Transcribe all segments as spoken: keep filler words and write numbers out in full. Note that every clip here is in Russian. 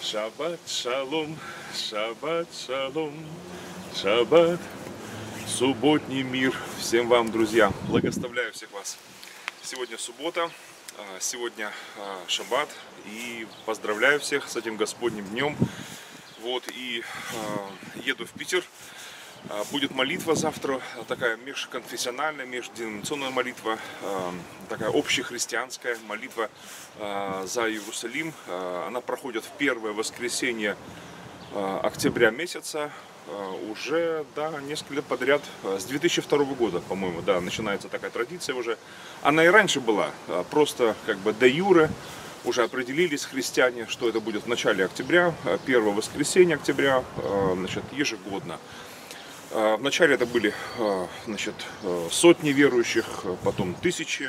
Шаббат шалом, шаббат шалом, шаббат, субботний мир всем вам, друзья. Благословляю всех вас. Сегодня суббота, сегодня шаббат, и поздравляю всех с этим Господним днем. Вот, и еду в Питер. Будет молитва завтра, такая межконфессиональная, межденоминационная молитва, такая общехристианская молитва за Иерусалим. Она проходит в первое воскресенье октября месяца, уже, да, несколько лет подряд, с две тысячи второго года, по-моему, да, начинается такая традиция уже. Она и раньше была, просто как бы де юре уже определились христиане, что это будет в начале октября, первое воскресенье октября, значит, ежегодно. Вначале это были, значит, сотни верующих, потом тысячи,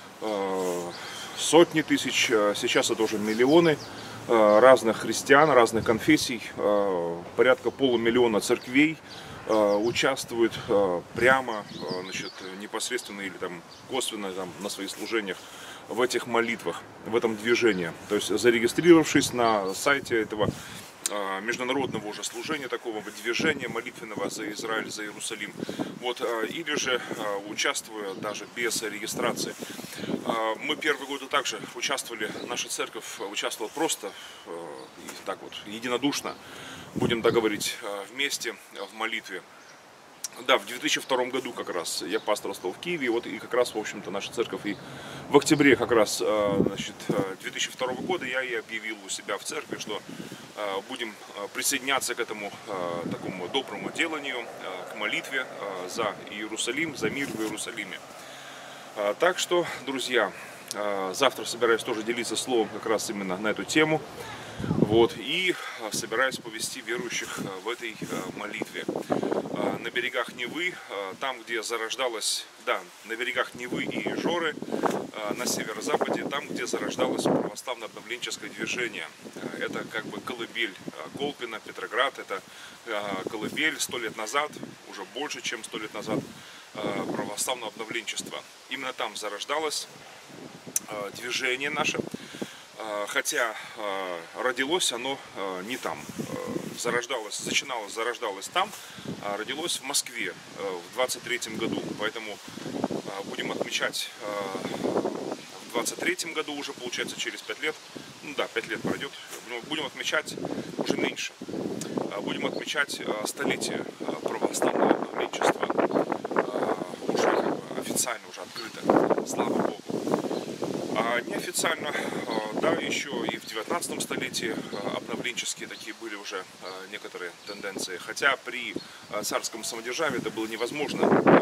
сотни тысяч, сейчас это уже миллионы разных христиан, разных конфессий, порядка полумиллиона церквей участвуют прямо, значит, непосредственно или там косвенно там, на своих служениях в этих молитвах, в этом движении. То есть зарегистрировавшись на сайте этого международного уже служения, такого движения молитвенного за Израиль, за Иерусалим, вот, или же участвуя даже без регистрации. Мы первые годы также участвовали, наша церковь участвовала просто и так вот единодушно, будем так говорить, вместе в молитве. Да, в две тысячи втором году как раз я пасторствовал в Киеве, вот и как раз, в общем-то, наша церковь и в октябре как раз, значит, две тысячи второго года я и объявил у себя в церкви, что будем присоединяться к этому такому доброму деланию, к молитве за Иерусалим, за мир в Иерусалиме. Так что, друзья, завтра собираюсь тоже делиться словом как раз именно на эту тему. Вот, и собираюсь повести верующих в этой молитве. На берегах Невы, там, где зарождалась, да, на берегах Невы и Жоры, на северо-западе, там, где зарождалось православно-обновленческое движение. Это как бы колыбель Колпина, Петроград, это колыбель сто лет назад, уже больше, чем сто лет назад, православного обновленчества. Именно там зарождалось движение наше. Хотя родилось оно не там, зарождалось, начиналось, зарождалось там, а родилось в Москве в двадцать третьем году. Поэтому будем отмечать в двадцать третьем году уже, получается, через пять лет, ну да, пять лет пройдет, будем отмечать уже меньше, будем отмечать столетие православного обновленчества, уже официально, уже открыто, слава Богу. А неофициально, да, еще и в девятнадцатом столетии обновленческие такие были уже некоторые тенденции. Хотя при царском самодержавии это было невозможно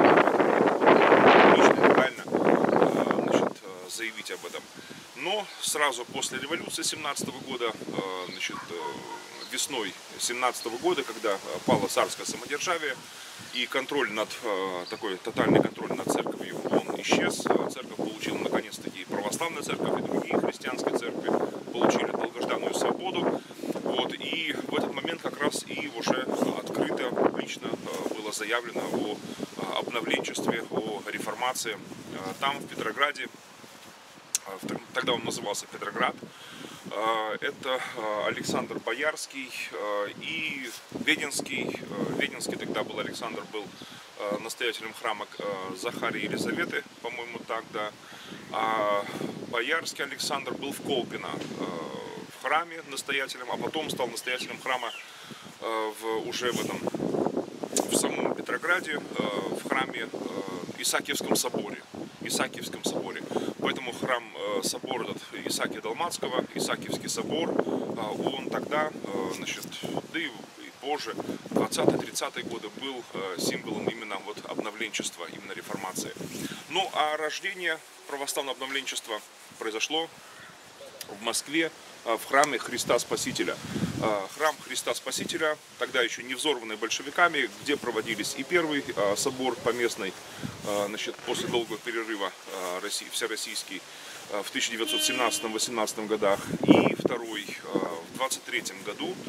легально, значит, заявить об этом. Но сразу после революции семнадцатого года, значит, весной семнадцатого года, когда пало царское самодержавие и контроль над, такой тотальный контроль над церковью, он исчез. Церковь получила наконец-таки, и православная церковь, и другие христианские церкви получили долгожданную свободу. Вот, и в этот момент как раз и уже открыто, публично было заявлено о обновленчестве, о реформации. Там, в Петрограде, тогда он назывался Петроград, это Александр Боярский и Веденский. Веденский тогда был, Александр был настоятелем храма Захарии и Елизаветы, по-моему, тогда. А Боярский Александр был в Колпино в храме настоятелем, а потом стал настоятелем храма в, уже в этом, в самом Петрограде, в храме Исаакиевском соборе. Исаакиевском соборе. Поэтому храм, собор этот Исаакия Далматского, Исаакиевский собор, он тогда, значит, да и позже, двадцатые-тридцатые годы, был символом именно вот обновленчества, именно реформации. Ну а рождение православного обновленчества произошло в Москве, в храме Христа Спасителя. Храм Христа Спасителя, тогда еще не взорванный большевиками, где проводились и первый собор поместный, значит, после долгого перерыва всероссийский в тысяча девятьсот семнадцатом-восемнадцатом годах, и второй в двадцать третьем году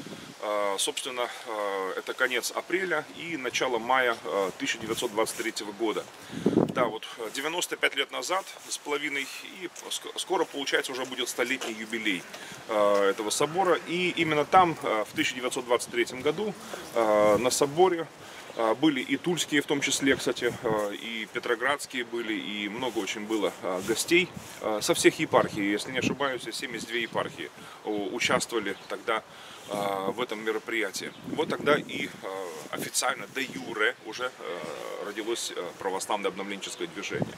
Собственно, это конец апреля и начало мая тысяча девятьсот двадцать третьего года. Да, вот девяносто пять лет назад с половиной, и скоро, получается, уже будет столетний юбилей этого собора. И именно там, в тысяча девятьсот двадцать третьем году, на соборе были и тульские, в том числе, кстати, и петроградские были, и много очень было гостей со всех епархий. Если не ошибаюсь, семьдесят две епархии участвовали тогда в этом мероприятии. Вот тогда и официально, де юре, уже родилось православное обновленческое движение.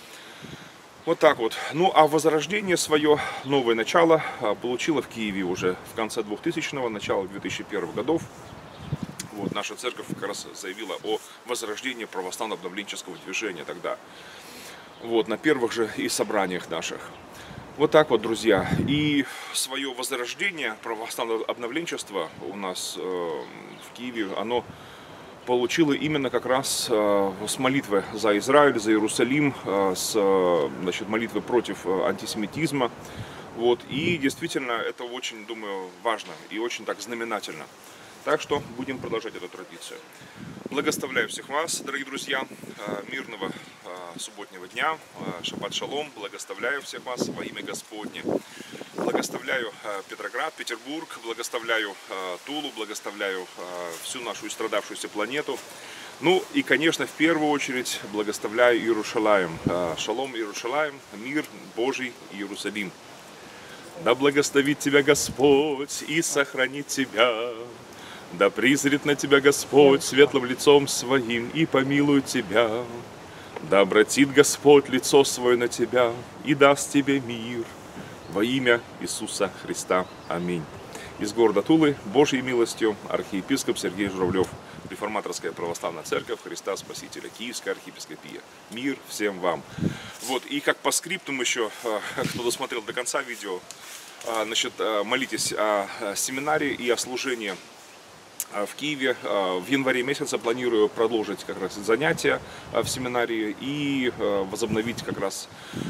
Вот так вот. Ну а возрождение свое, новое начало, получило в Киеве уже в конце двухтысячного, начало две тысячи первых годов. Вот, наша церковь как раз заявила о возрождении православного обновленческого движения тогда. Вот, на первых же и собраниях наших. Вот так вот, друзья. И свое возрождение православного обновленчества у нас э, в Киеве, оно получило именно как раз э, с молитвы за Израиль, за Иерусалим, э, с э, значит, молитвы против антисемитизма. Вот, и действительно, это очень, думаю, важно и очень так знаменательно. Так что будем продолжать эту традицию. Благословляю всех вас, дорогие друзья, мирного субботнего дня, шаббат шалом, благословляю всех вас во имя Господне. Благословляю Петроград, Петербург, благословляю Тулу, благословляю всю нашу истрадавшуюся планету. Ну и, конечно, в первую очередь благословляю Иерушалаим. Шалом, Иерушалаим, мир Божий, Иерусалим. Да благословит тебя Господь и сохранит тебя. Да призрит на тебя Господь светлым лицом своим и помилует тебя. Да обратит Господь лицо свое на тебя и даст тебе мир. Во имя Иисуса Христа. Аминь. Из города Тулы, Божьей милостью, архиепископ Сергей Журавлев, Реформаторская православная церковь Христа Спасителя, Киевская архиепископия. Мир всем вам. Вот, и как по скриптум еще, кто досмотрел до конца видео, значит, молитесь о семинаре и о служении в Киеве. В январе месяце планирую продолжить как раз занятия в семинарии и возобновить как раз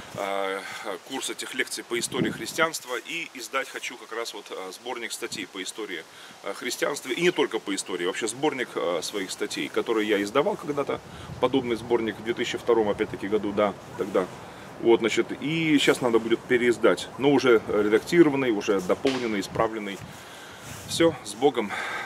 курс этих лекций по истории христианства, и издать хочу как раз вот сборник статей по истории христианства, и не только по истории, вообще сборник своих статей, которые я издавал когда-то, подобный сборник в две тысячи втором опять-таки году, да, тогда. Вот, значит, и сейчас надо будет переиздать, но уже редактированный, уже дополненный, исправленный. Все, с Богом.